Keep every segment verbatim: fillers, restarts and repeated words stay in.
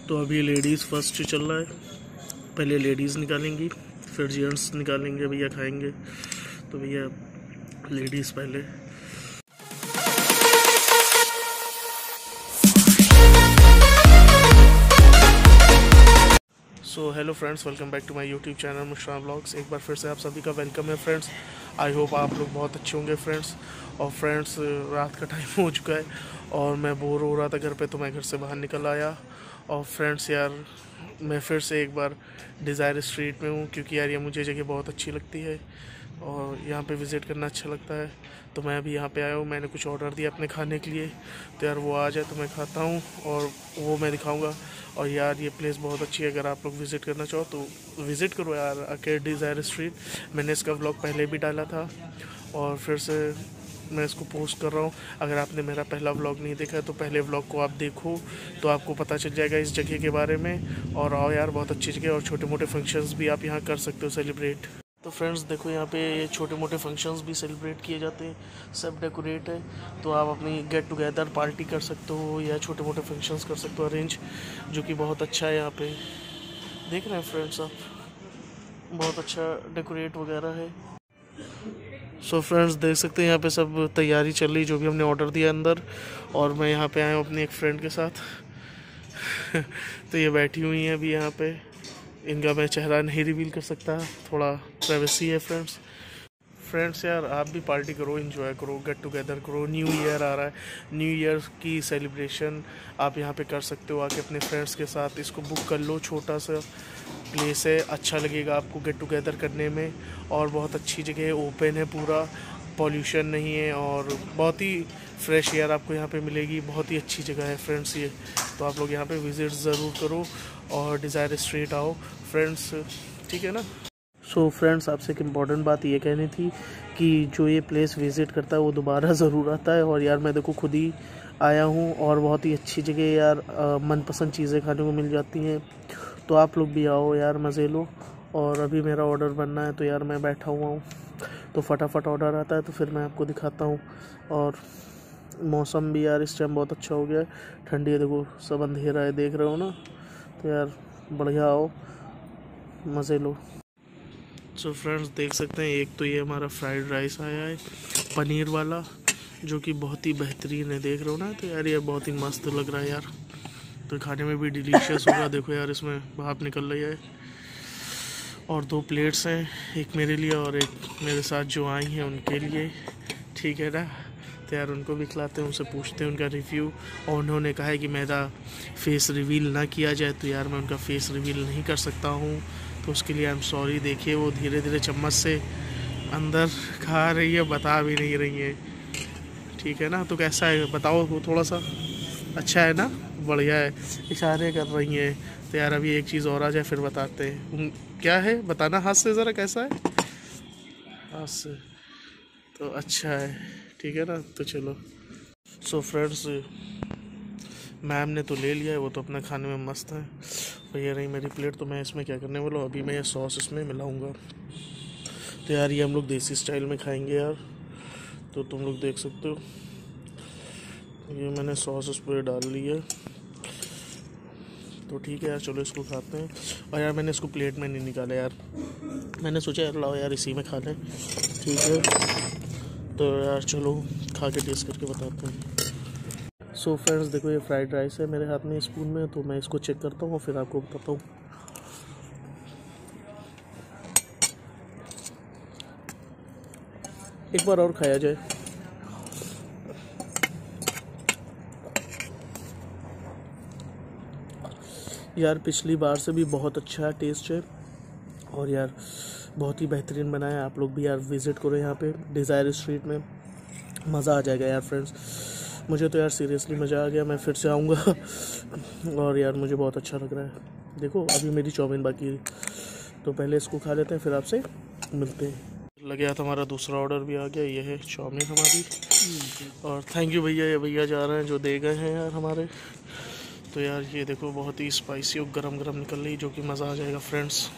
तो अभी ladies first चल रहा है। पहले लेडीज़ निकालेंगी, फिर जेंट्स निकालेंगे, भैया खाएंगे। तो भैया लेडीज़ पहले। So hello friends, welcome back to my YouTube channel Muskan vlogs. एक बार फिर से आप सभी का वेलकम है फ्रेंड्स। आई होप आप लोग बहुत अच्छे होंगे फ्रेंड्स। और फ्रेंड्स, रात का टाइम हो चुका है और मैं बोर हो रहा था घर पे, तो मैं घर से बाहर निकल आया। और फ्रेंड्स यार, मैं फिर से एक बार डिज़ायर स्ट्रीट में हूँ, क्योंकि यार ये मुझे जगह बहुत अच्छी लगती है और यहाँ पे विज़िट करना अच्छा लगता है। तो मैं अभी यहाँ पे आया हूँ। मैंने कुछ ऑर्डर दिया अपने खाने के लिए, तो यार वो आ जाए तो मैं खाता हूँ और वो मैं दिखाऊंगा। और यार ये प्लेस बहुत अच्छी है, अगर आप लोग विज़िट करना चाहो तो विज़िट करो यार, आके डिज़ायर स्ट्रीट। मैंने इसका व्लॉग पहले भी डाला था और फिर से मैं इसको पोस्ट कर रहा हूँ। अगर आपने मेरा पहला व्लॉग नहीं देखा है तो पहले व्लॉग को आप देखो, तो आपको पता चल जाएगा इस जगह के बारे में। और आओ यार, बहुत अच्छी जगह, और छोटे मोटे फंक्शंस भी आप यहाँ कर सकते हो सेलिब्रेट। तो फ्रेंड्स देखो, यहाँ पे ये छोटे मोटे फंक्शंस भी सेलिब्रेट किए जाते हैं, सब डेकोरेट है। तो आप अपनी गेट टुगेदर पार्टी कर सकते हो या छोटे मोटे फंक्शंस कर सकते हो अरेंज, जो कि बहुत अच्छा है। यहाँ पे देख रहे हैं फ्रेंड्स आप, बहुत अच्छा डेकोरेट वगैरह है। सो so फ्रेंड्स देख सकते हैं यहाँ पे सब तैयारी चल रही, जो भी हमने ऑर्डर दिया अंदर। और मैं यहाँ पे आया हूँ अपनी एक फ्रेंड के साथ तो ये बैठी हुई हैं अभी यहाँ पे। इनका मैं चेहरा नहीं रिवील कर सकता, थोड़ा प्राइवेसी है फ्रेंड्स। फ्रेंड्स यार, आप भी पार्टी करो, एंजॉय करो, गेट टुगेदर करो। न्यू ईयर आ रहा है, न्यू ईयर की सेलिब्रेशन आप यहाँ पे कर सकते हो आके अपने फ्रेंड्स के साथ। इसको बुक कर लो, छोटा सा प्लेस है, अच्छा लगेगा आपको गेट टुगेदर करने में। और बहुत अच्छी जगह है, ओपन है पूरा, पॉल्यूशन नहीं है और बहुत ही फ्रेश एयर आपको यहाँ पे मिलेगी। बहुत ही अच्छी जगह है फ्रेंड्स ये, तो आप लोग यहाँ पे विज़िट ज़रूर करो और डिज़ायर स्ट्रीट आओ फ्रेंड्स, ठीक है ना। सो so फ्रेंड्स, आपसे एक इम्पॉर्टेंट बात ये कहनी थी कि जो ये प्लेस विज़िट करता है वो दोबारा ज़रूर आता है। और यार मैं देखो खुद ही आया हूँ और बहुत ही अच्छी जगह यार, मनपसंद चीज़ें खाने को मिल जाती हैं। तो आप लोग भी आओ यार, मज़े लो। और अभी मेरा ऑर्डर बनना है, तो यार मैं बैठा हुआ हूँ, तो फटाफट ऑर्डर आता है तो फिर मैं आपको दिखाता हूँ। और मौसम भी यार इस टाइम बहुत अच्छा हो गया है, ठंडी है, देखो सब अंधेरा है, देख रहे हो ना। तो यार बढ़िया आओ, मज़े लो। सो फ्रेंड्स देख सकते हैं, एक तो ये हमारा फ्राइड राइस आया है पनीर वाला, जो कि बहुत ही बेहतरीन है, देख रहे हो ना। तो यार ये बहुत ही मस्त लग रहा है यार, तो खाने में भी डिलीशियस होगा। देखो यार इसमें भाप निकल रही है। और दो प्लेट्स हैं, एक मेरे लिए और एक मेरे साथ जो आई हैं उनके लिए, ठीक है ना। तो यार उनको भी खिलाते हैं, उनसे पूछते हैं उनका रिव्यू। और उन्होंने कहा है कि मेरा फेस रिवील ना किया जाए, तो यार मैं उनका फेस रिवील नहीं कर सकता हूँ, तो उसके लिए आई एम सॉरी। देखिए वो धीरे धीरे चम्मच से अंदर खा रही है, बता भी नहीं रही है, ठीक है ना। तो कैसा है बताओ, वो थोड़ा सा अच्छा है ना, बढ़िया है, इशारे कर रही हैं। तो यार अभी एक चीज़ और आ जाए फिर बताते हैं क्या है, बताना हाथ से ज़रा कैसा है, हाथ से तो अच्छा है, ठीक है ना। तो चलो। सो फ्रेंड्स, मैम ने तो ले लिया है, वो तो अपने खाने में मस्त है। और ये रही मेरी प्लेट, तो मैं इसमें क्या करने वाला हूँ, अभी मैं ये सॉस इसमें मिलाऊंगा। तो यार ये हम लोग देसी स्टाइल में खाएंगे यार, तो तुम लोग देख सकते हो, ये मैंने सॉस उस पर डाल ली है। तो ठीक है यार, चलो इसको खाते हैं। और यार मैंने इसको प्लेट में नहीं निकाला यार, मैंने सोचा यार लाओ यार इसी में खा लें, ठीक है। तो यार चलो खा के टेस्ट करके बताते हैं। सो फ्रेंड्स देखो, ये फ्राइड राइस है मेरे हाथ में स्पून में, तो मैं इसको चेक करता हूँ फिर आपको बताता हूँ। एक बार और खाया जाए। यार पिछली बार से भी बहुत अच्छा टेस्ट है और यार बहुत ही बेहतरीन बनाया है। आप लोग भी यार विज़िट करो यहाँ पे डिज़ायर स्ट्रीट में, मज़ा आ जाएगा यार फ्रेंड्स। मुझे तो यार सीरियसली मज़ा आ गया, मैं फिर से आऊँगा और यार मुझे बहुत अच्छा लग रहा है। देखो अभी मेरी चाउमीन बाकी है, तो पहले इसको खा लेते हैं फिर आपसे मिलते हैं। लग गया था हमारा दूसरा ऑर्डर भी आ गया, ये है चाउमीन हमारी। और थैंक यू भैया, ये भैया जा रहे हैं जो दे गए हैं यार हमारे। तो यार ये देखो बहुत ही स्पाइसी और गरम गरम निकल रही, जो कि मज़ा आ जाएगा फ्रेंड्स।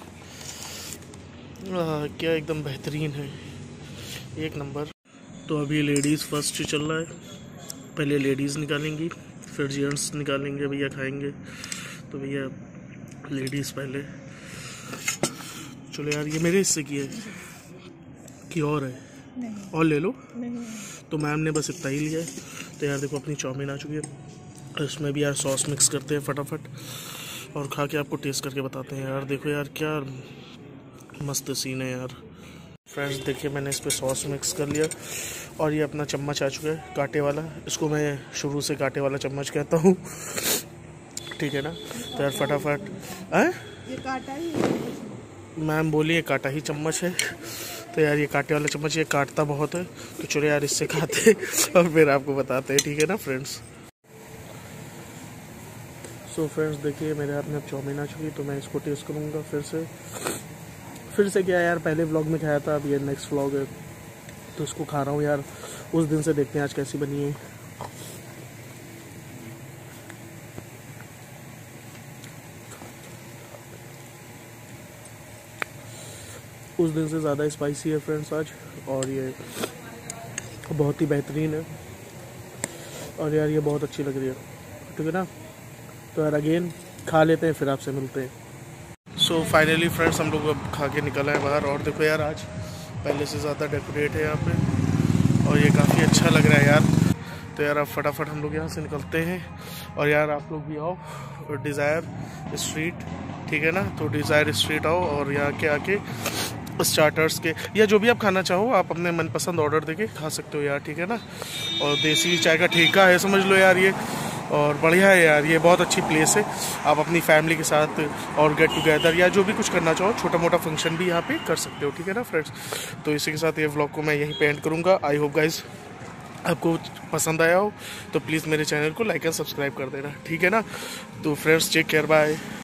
क्या एकदम बेहतरीन है, एक नंबर। तो अभी लेडीज़ फर्स्ट चल रहा है, पहले लेडीज़ निकालेंगी, फिर जेंट्स निकालेंगे, भैया खाएंगे। तो भैया लेडीज़ पहले। चलो यार ये मेरे हिस्से की है कि और है? नहीं। और ले लो। नहीं। तो मैम ने बस इतना ही लिया है। तो यार देखो अपनी चाउमीन आ चुकी है, इसमें भी यार सॉस मिक्स करते हैं फटाफट और खा के आपको टेस्ट करके बताते हैं। यार देखो यार क्या मस्त सीन है यार। फ्रेंड्स देखिए मैंने इस पर सॉस मिक्स कर लिया और ये अपना चम्मच आ चुका है कांटे वाला, इसको मैं शुरू से कांटे वाला चम्मच कहता हूँ, ठीक है ना। तो यार फटाफट है ये कांटा ही, मैम बोली ये कांटा ही चम्मच है। तो यार ये कांटे वाला चम्मच ये काटता बहुत है, तो चलो यार इससे खाते और फिर आपको बताते हैं, ठीक है ना फ्रेंड्स। सो फ्रेंड्स देखिए मेरे हाथ में अब चाउमीन आ चुकी है, तो मैं इसको टेस्ट करूँगा फिर से फिर से क्या यार पहले व्लॉग में खाया था, अब ये नेक्स्ट व्लॉग है तो इसको खा रहा हूँ यार। उस दिन से देखते हैं आज कैसी बनी है। उस दिन से ज़्यादा स्पाइसी है फ्रेंड्स आज, और ये बहुत ही बेहतरीन है और यार ये बहुत अच्छी लग रही है, ठीक है ना। तो यार अगेन खा लेते हैं फिर आपसे मिलते हैं। सो फाइनली फ्रेंड्स हम लोग अब खा के निकल आए बाहर और देखो यार आज पहले से ज़्यादा डेकोरेट है यहाँ पे और ये काफ़ी अच्छा लग रहा है यार। तो यार अब फटाफट हम लोग यहाँ से निकलते हैं और यार आप लोग भी आओ डिज़ायर स्ट्रीट, ठीक है ना। तो डिज़ायर स्ट्रीट आओ और यहाँ के आके स्टार्टर्स के या जो भी आप खाना चाहो आप अपने मनपसंद ऑर्डर देके खा सकते हो यार, ठीक है ना। और देसी चाय का ठेका है समझ लो यार ये, और बढ़िया है यार, ये बहुत अच्छी प्लेस है। आप अपनी फैमिली के साथ और गेट टुगेदर या जो भी कुछ करना चाहो छोटा मोटा फंक्शन भी यहाँ पे कर सकते हो, ठीक है ना फ्रेंड्स। तो इसी के साथ ये व्लॉग को मैं यहीं पे एंड करूँगा। आई होप गाइज आपको पसंद आया हो तो प्लीज़ मेरे चैनल को लाइक एंड सब्सक्राइब कर देना, ठीक है ना। तो फ्रेंड्स टेक केयर, बाय।